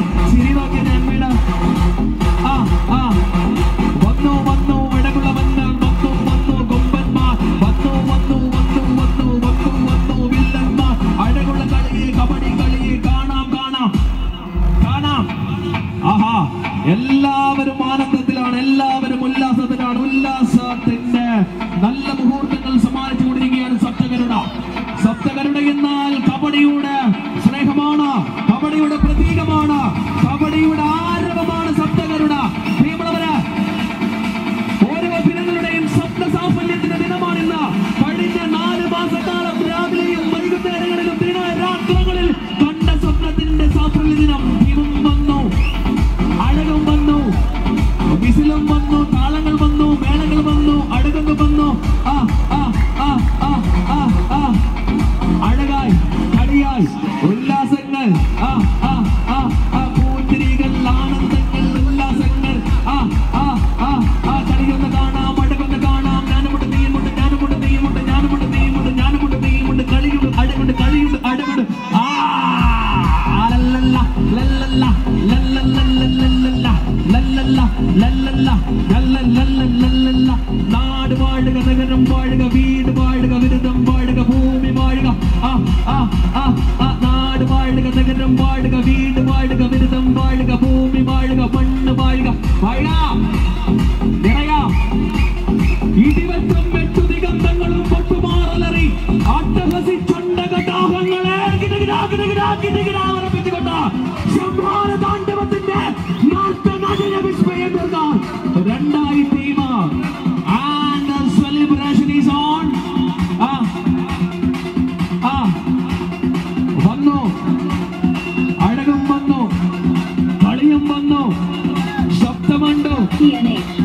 ചിരി നോക്കിയ നന്മയുടെ വന്നു വന്നു ഇടകുളവങ്ങൾ വന്നു വന്നു കൊമ്പന്മാർ വന്നു വന്നു വന്നു വന്നു വന്നു വന്നു വില്ലന്മാർ അഴകുള്ള കളിയെ കബഡി കളിയെ കാണാം കാണാം കാണാം. ആഹാ, എല്ലാവരും ആനന്ദത്തിലാണ്, എല്ലാവരും ഉല്ലാസത്തിലാണ്. ഉല്ലാസത്തിന്റെ നല്ല മുഹൂർത്തങ്ങൾ സമ്മാനിച്ചു കൊണ്ടിരിക്കുകയാണ് സപ്തകരുട. സപ്തകരുട എന്നാൽ കബഡിയുടെ സ്നേഹമാണ്, കബഡിയുടെ പ്രതീകമാണ്, കബഡിയുടെ ആരവമാണ് സപ്തകരുട. പ്രിയമുള്ളവര്, ഓരോ ദിനങ്ങളുടെയും സ്വപ്ന സാഫല്യത്തിന്റെ ദിനമാണിന്ന്. കഴിഞ്ഞ 4 മാസക്കാലം രാവിലെയും വൈകുന്നേരങ്ങളിലും ദിനരാത്രങ്ങളിൽ കണ്ട സ്വപ്നത്തിന്റെ സാഫല്യ ദിനം. ഇതും വന്നു, അഴകും വന്നു, വിസിലും വന്നു, താളങ്ങൾ വന്നു, മേളങ്ങൾ വന്നു, അഴകുകൾ വന്നു. അഴകായി കളിയായി ഉല്ലാസങ്ങൾ, പൂത്തിരികൾ, ആനന്ദങ്ങൾ, ഉല്ലാസങ്ങൾ. കളിയൊന്ന് കാണാം, അഴകൊന്ന് കാണാം. ഞാനുമുണ്ട്, നീയുമുണ്ട്, ഞാനുമുണ്ട്, നീയുമുണ്ട്, ഞാനുമുണ്ട്, നീയുമുണ്ട്, ഞാനുമുണ്ട്, നീയുമുണ്ട്. കളിയുണ്ട്, അഴകുണ്ട്, കളിയുണ്ട്, അഴകുണ്ട്. നാട് വാഴുക, നഗരം വാഴുക, വീട് വാഴുക, വിരുദ്ധം വാഴുക, ഭൂമി വാഴുക. നാട് വാഴുക, നഗരം വാഴുക, വീട് വാഴുക, വിരുദ്ധം വാഴുക, ഭൂമി വാഴുക, മണ്ണ് വാഴുക. ഇതിവറ്റം 8 ദിഗന്ധങ്ങളും പൊട്ടുമാറലറി അട്ടഹസിച്ചുണ്ടകടാഹങ്ങളെ ആരംഭിച്ചുകൊണ്ട് സംഹാര താണ്ഡവത്തിന്റെ നാട്യനടന വിസ്മയം തീർക്കാൻ 2 team. And the celebration is on. വന്നു, അഴകും വന്നു, കളിയും വന്നു, ശബ്ദമുണ്ടോ?